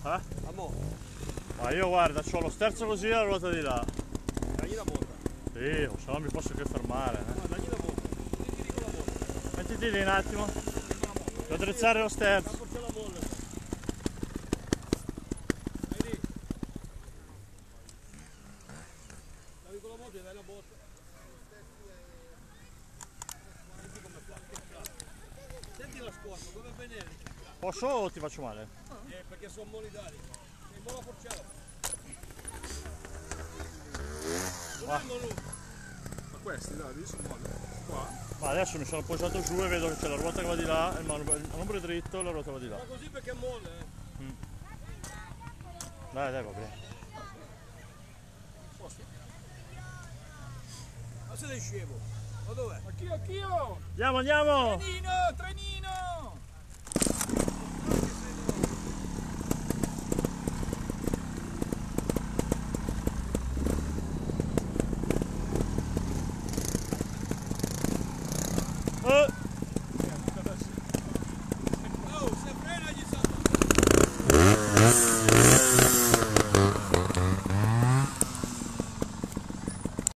Eh? A mo'. Ma io guarda, c'ho lo sterzo così e la ruota di là. Dagli la molla. Sì, o se no mi posso che fermare. No, dagli la molla. Mettiti con la molla. Mettiti lì un attimo. Devo attrezzare lo sterzo. C'è la molla. Vai lì. Dai con la molla e dai la botta. Senti come fa. Senti la scorta, come Benelli. Posso o ti faccio male? Perché sono molidari. Sei molla forciata. Ah. Ma questi dai, sono molli. Qua. Ma adesso mi sono appoggiato giù e vedo che c'è la ruota che va di là, il manubrio è dritto e la ruota va di là. Ma così perché è molle, Dai, va bene. Ma sei scemo? Ma dov'è? Anch'io! Andiamo! Trenino!